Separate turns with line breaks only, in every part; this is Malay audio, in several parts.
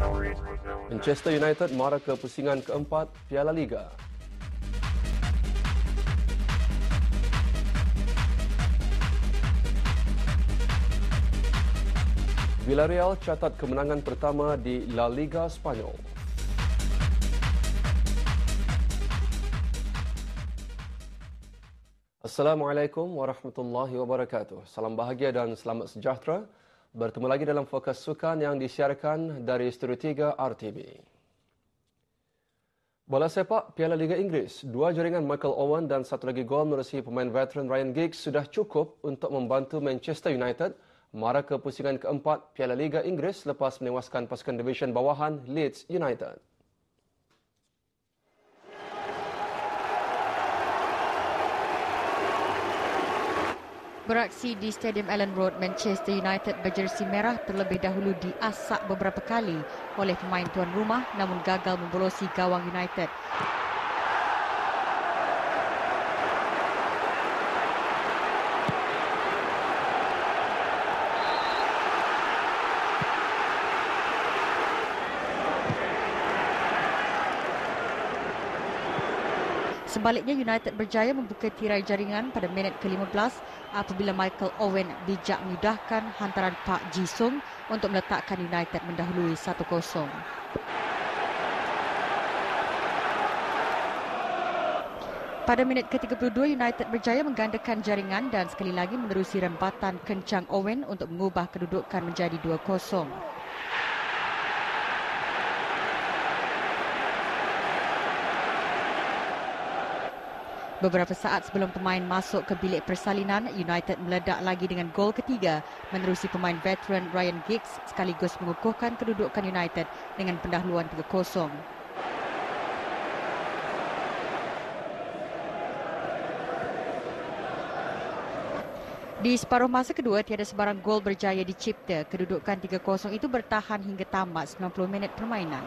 Manchester United mara ke pusingan keempat Piala Liga. Villarreal catat kemenangan pertama di La Liga Spanyol. Assalamualaikum warahmatullahi wabarakatuh. Salam bahagia dan selamat sejahtera. Bertemu lagi dalam Fokus Sukan yang disiarkan dari Studio 3 RTB. Bola sepak Piala Liga Inggeris, dua jaringan Michael Owen dan satu lagi gol menerusi pemain veteran Ryan Giggs sudah cukup untuk membantu Manchester United mara ke pusingan keempat Piala Liga Inggeris lepas menewaskan pasukan division bawahan Leeds United.
Beraksi di Stadium Ellen Road, Manchester United berjersi merah terlebih dahulu diasak beberapa kali oleh pemain tuan rumah namun gagal membolosi gawang United. Sebaliknya, United berjaya membuka tirai jaringan pada minit ke-15 apabila Michael Owen bijak memudahkan hantaran Park Ji-sung untuk meletakkan United mendahului 1-0. Pada minit ke-32, United berjaya menggandakan jaringan dan sekali lagi menerusi rembatan kencang Owen untuk mengubah kedudukan menjadi 2-0. Beberapa saat sebelum pemain masuk ke bilik persalinan, United meledak lagi dengan gol ketiga menerusi pemain veteran Ryan Giggs sekaligus mengukuhkan kedudukan United dengan pendahuluan 3-0. Di separuh masa kedua, tiada sebarang gol berjaya dicipta. Kedudukan 3-0 itu bertahan hingga tamat 90 minit permainan.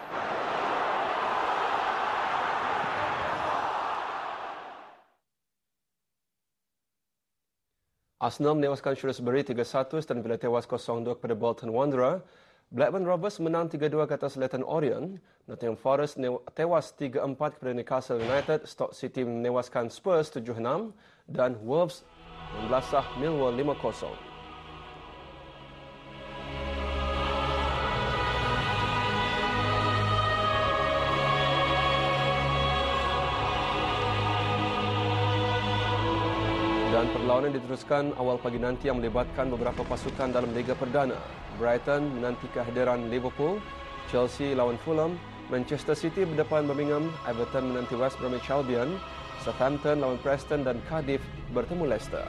Arsenal menewaskan Shrewsbury 3-1 dan Villa tewas 0-2 kepada Bolton Wanderer. Blackburn Rovers menang 3-2 ke atas Leyton Orient. Nottingham Forest tewas 3-4 kepada Newcastle United. Stoke City menewaskan Spurs 7-6 dan Wolves membelasah Millwall 5-0. Dan perlawanan diteruskan awal pagi nanti yang melibatkan beberapa pasukan dalam Liga Perdana. Brighton menanti kehadiran Liverpool, Chelsea lawan Fulham, Manchester City berdepan Birmingham, Everton menanti West Bromwich Albion, Southampton lawan Preston dan Cardiff bertemu Leicester.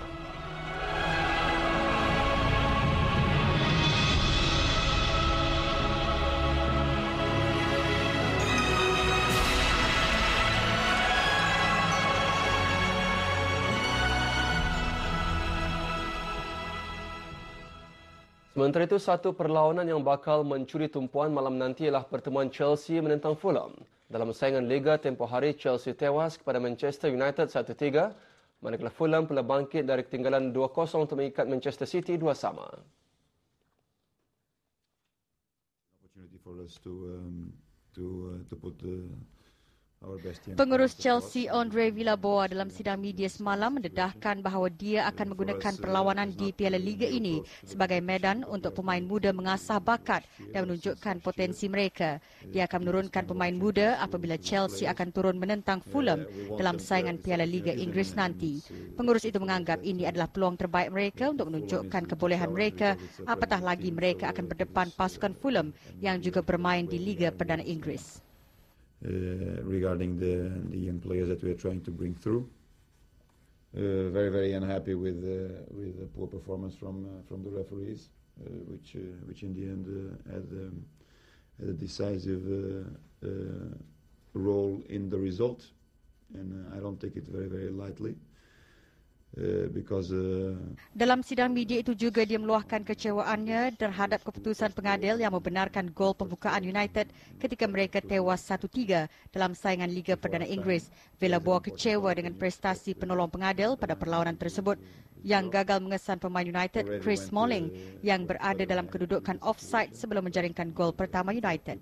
Sementara itu, satu perlawanan yang bakal mencuri tumpuan malam nanti ialah pertemuan Chelsea menentang Fulham. Dalam saingan Liga tempoh hari, Chelsea tewas kepada Manchester United 1-3, manakala Fulham pula bangkit dari ketinggalan 2-0 untuk mengikat Manchester City 2-2.
Opportunity for us to put
Pengurus Chelsea Andre Villaboa dalam sidang media semalam mendedahkan bahawa dia akan menggunakan perlawanan di Piala Liga ini sebagai medan untuk pemain muda mengasah bakat dan menunjukkan potensi mereka. Dia akan menurunkan pemain muda apabila Chelsea akan turun menentang Fulham dalam saingan Piala Liga Inggeris nanti. Pengurus itu menganggap ini adalah peluang terbaik mereka untuk menunjukkan kebolehan mereka, apatah lagi mereka akan berdepan pasukan Fulham yang juga bermain di Liga Perdana Inggeris.
Regarding the young players that we are trying to bring through. Very unhappy with the poor performance from the referees, which in the end had a decisive role in the result, and I don't take it very lightly. because
Dalam sidang media itu juga dia meluahkan kecewaannya terhadap keputusan pengadil yang membenarkan gol pembukaan United ketika mereka tewas 1-3 dalam saingan Liga Perdana Inggeris. Villa-Boa kecewa dengan prestasi penolong pengadil pada perlawanan tersebut yang gagal mengesan pemain United Chris Smalling yang berada dalam kedudukan offside sebelum menjaringkan gol pertama United.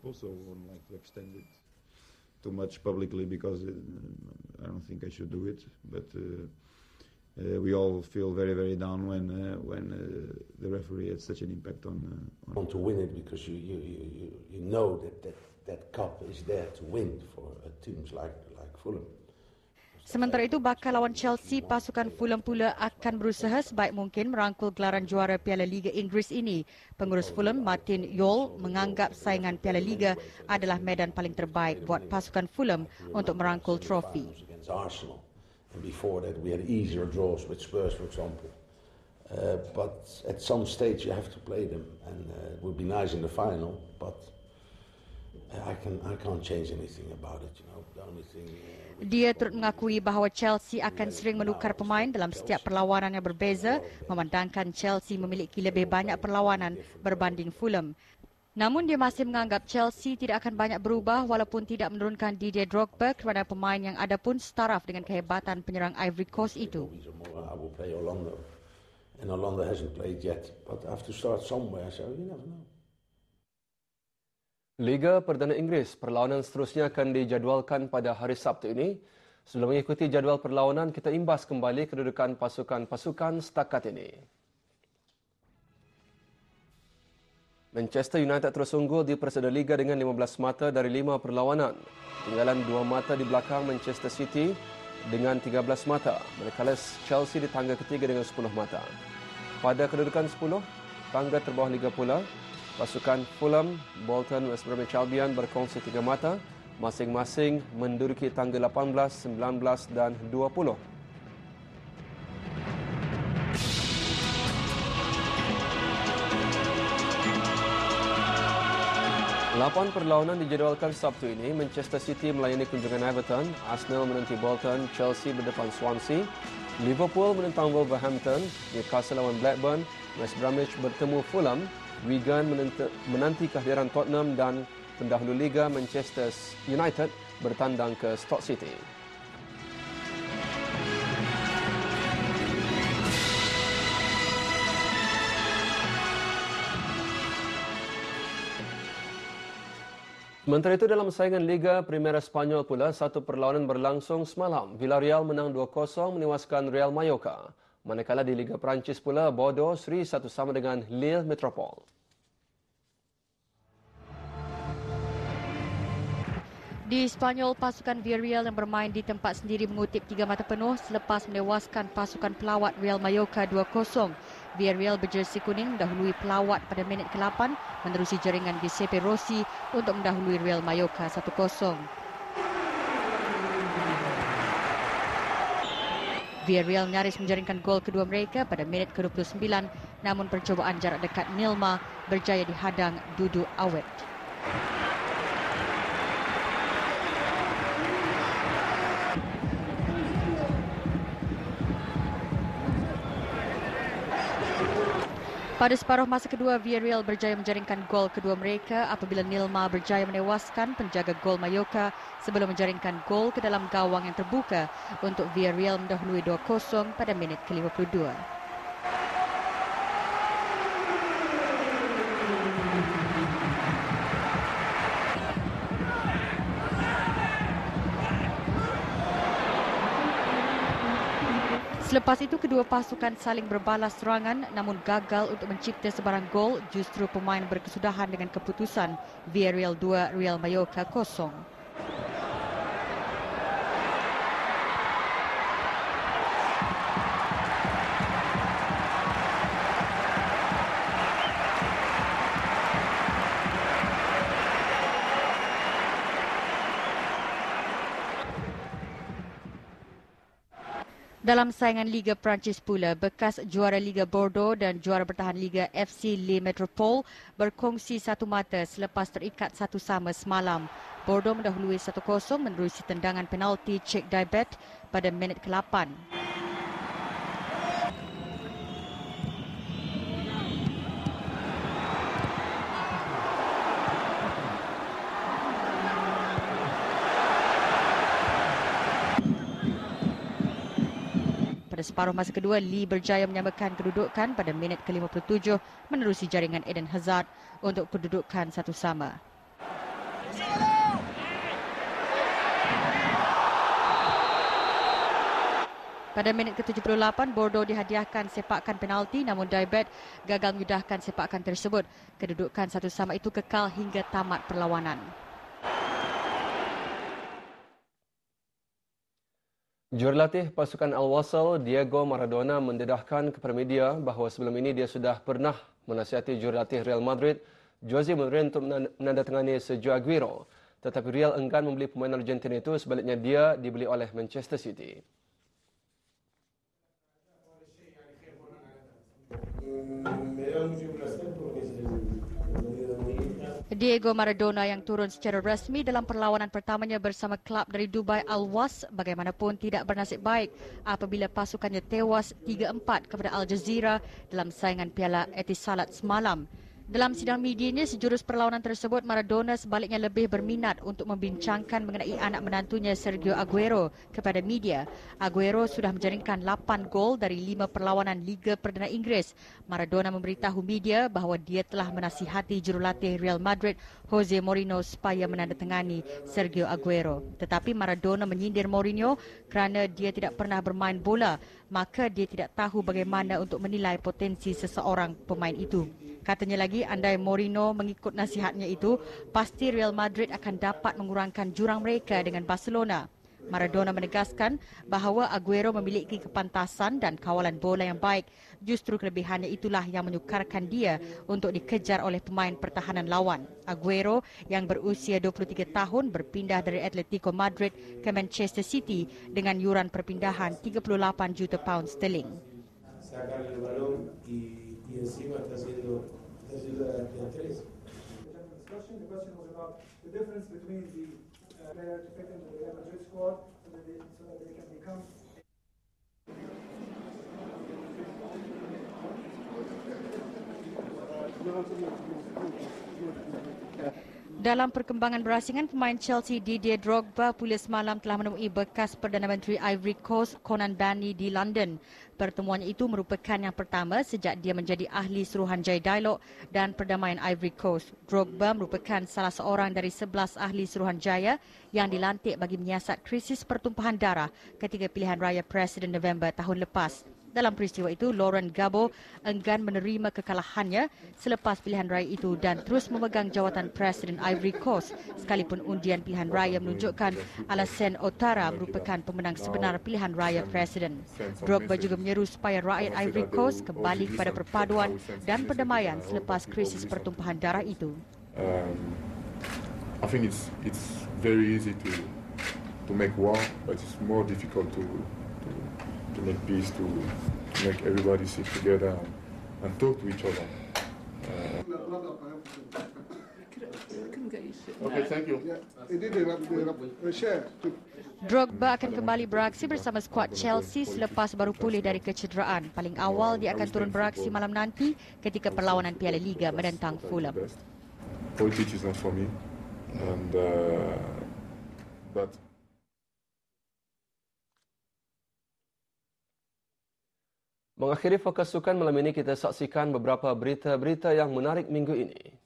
Too much publicly because I don't think I should do it, but we all feel very, very down when the referee had such an impact on.
Want to win it because you know that cup is there to win for teams like Fulham.
Sementara itu, bakal lawan Chelsea, pasukan Fulham pula akan berusaha sebaik mungkin merangkul gelaran juara Piala Liga Inggeris ini. Pengurus Fulham, Martin Jol, menganggap saingan Piala Liga adalah medan paling terbaik buat pasukan Fulham untuk merangkul trofi.
And before that, we had easier draws with Spurs, for example. But at some stage, you have to play them, and it would be nice in the final. But I can't change anything about it. You know, the only thing.
Dia turut mengakui bahawa Chelsea akan sering menukar pemain dalam setiap perlawanan yang berbeza, memandangkan Chelsea memiliki lebih banyak perlawanan berbanding Fulham. Namun dia masih menganggap Chelsea tidak akan banyak berubah walaupun tidak menurunkan Didier Drogba kerana pemain yang ada pun setaraf dengan kehebatan penyerang Ivory Coast itu.
Liga Perdana Inggeris, perlawanan seterusnya akan dijadualkan pada hari Sabtu ini. Sebelum mengikuti jadual perlawanan, kita imbas kembali kedudukan pasukan-pasukan setakat ini. Manchester United terus unggul di Perseda Liga dengan 15 mata dari 5 perlawanan. Tinggalan 2 mata di belakang Manchester City dengan 13 mata. Manakala Chelsea di tangga ketiga dengan 10 mata. Pada kedudukan 10, tangga terbawah Liga pula, pasukan Fulham, Bolton, West Bromwich Albion berkongsi 3 mata, masing-masing menduduki tangga 18, 19 dan 20. Lapan perlawanan dijadualkan Sabtu ini. Manchester City melayani kunjungan Everton, Arsenal menanti Bolton, Chelsea berdepan Swansea, Liverpool menentang Wolverhampton, Newcastle lawan Blackburn, West Bromwich bertemu Fulham, Wigan menanti kehadiran Tottenham dan pendahulu Liga Manchester United bertandang ke Stoke City. Sementara itu dalam saingan Liga Primera Spanyol pula, satu perlawanan berlangsung semalam. Villarreal menang 2-0 menewaskan Real Mallorca. Manakala di Liga Perancis pula, Bordeaux seri 1-1 dengan Lille Metropole.
Di Spanyol, pasukan Villarreal yang bermain di tempat sendiri mengutip 3 mata penuh selepas menewaskan pasukan pelawat Real Mallorca 2-0. Villarreal berjersi kuning mendahului pelawat pada minit ke-8 menerusi jaringan Giuseppe Rossi untuk mendahului Real Mallorca 1-0. Villarreal nyaris menjaringkan gol kedua mereka pada minit ke-29, namun percubaan jarak dekat Nilma berjaya dihadang Dudu Awet. Pada separuh masa kedua, Villarreal berjaya menjaringkan gol kedua mereka apabila Nilma berjaya menewaskan penjaga gol Mallorca sebelum menjaringkan gol ke dalam gawang yang terbuka untuk Villarreal mendahului 2-0 pada minit ke-52. Selepas itu, kedua pasukan saling berbalas serangan namun gagal untuk mencipta sebarang gol. Justru pemain berkesudahan dengan keputusan Villarreal 2, Real Mallorca 0. Dalam saingan Liga Perancis pula, bekas juara Liga Bordeaux dan juara bertahan Liga FC Le Metropole berkongsi 1 mata selepas terikat 1-1 semalam. Bordeaux mendahului 1-0 menerusi tendangan penalti Cheikh Daibet pada minit ke-8. Pada separuh masa kedua, Lee berjaya menyamakan kedudukan pada minit ke-57 menerusi jaringan Eden Hazard untuk kedudukan 1-1. Pada minit ke-78, Bordeaux dihadiahkan sepakan penalti namun Daibet gagal menyudahkan sepakan tersebut. Kedudukan 1-1 itu kekal hingga tamat perlawanan.
Jurulatih pasukan Al-Wasl, Diego Maradona mendedahkan kepada media bahawa sebelum ini dia sudah pernah menasihati jurulatih Real Madrid, Jose Mourinho untuk menandatangani Sergio Aguero. Tetapi Real enggan membeli pemain Argentina itu, sebaliknya dia dibeli oleh Manchester City.
Diego Maradona yang turun secara rasmi dalam perlawanan pertamanya bersama klub dari Dubai Al-Was bagaimanapun tidak bernasib baik apabila pasukannya tewas 3-4 kepada Al Jazeera dalam saingan Piala Etisalat semalam. Dalam sidang medianya sejurus perlawanan tersebut, Maradona sebaliknya lebih berminat untuk membincangkan mengenai anak menantunya Sergio Aguero kepada media. Aguero sudah menjaringkan 8 gol dari 5 perlawanan Liga Perdana Inggeris. Maradona memberitahu media bahawa dia telah menasihati jurulatih Real Madrid Jose Mourinho supaya menandatangani Sergio Aguero. Tetapi Maradona menyindir Mourinho kerana dia tidak pernah bermain bola, maka dia tidak tahu bagaimana untuk menilai potensi seseorang pemain itu. Katanya lagi, andai Mourinho mengikut nasihatnya itu, pasti Real Madrid akan dapat mengurangkan jurang mereka dengan Barcelona. Maradona menegaskan bahawa Aguero memiliki kepantasan dan kawalan bola yang baik. Justru kelebihannya itulah yang menyukarkan dia untuk dikejar oleh pemain pertahanan lawan. Aguero yang berusia 23 tahun berpindah dari Atletico Madrid ke Manchester City dengan yuran perpindahan 38 juta pound sterling.
Y encima está haciendo la 3. The question was about the difference between the player to fit into the Real Madrid squad so that they can become.
Dalam perkembangan berasingan, pemain Chelsea Didier Drogba pula semalam telah menemui bekas Perdana Menteri Ivory Coast Konan Banny di London. Pertemuannya itu merupakan yang pertama sejak dia menjadi ahli Suruhanjaya Dialog dan Perdamaian Ivory Coast. Drogba merupakan salah seorang dari 11 ahli Suruhanjaya yang dilantik bagi menyiasat krisis pertumpahan darah ketika pilihan raya Presiden November tahun lepas. Dalam peristiwa itu, Laurent Gbagbo enggan menerima kekalahannya selepas pilihan raya itu dan terus memegang jawatan Presiden Ivory Coast sekalipun undian pilihan raya menunjukkan Alassane Ouattara merupakan pemenang sebenar pilihan raya Presiden. Drogba juga menyeru supaya rakyat Ivory Coast kembali kepada perpaduan dan perdamaian selepas krisis pertumpahan darah itu.
I think it's very easy to make war, but it's more difficult to make peace, to make everybody sit together and talk to each other. Okay, thank you.
Drogba akan kembali beraksi bersama skuad Chelsea selepas baru pulih dari kecederaan. Paling awal dia akan turun beraksi malam nanti ketika perlawanan Piala Liga menentang Fulham.
Politics is not for me, and but.
Mengakhiri fokus sukan malam ini, kita saksikan beberapa berita-berita yang menarik minggu ini.